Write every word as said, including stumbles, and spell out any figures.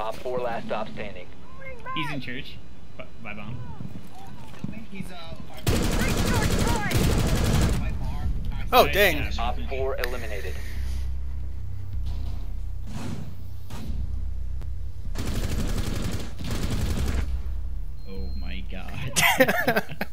Op four last stop standing. He's in church. Bye, bye bomb. He's uh. Oh dang! Op four eliminated. Oh my god.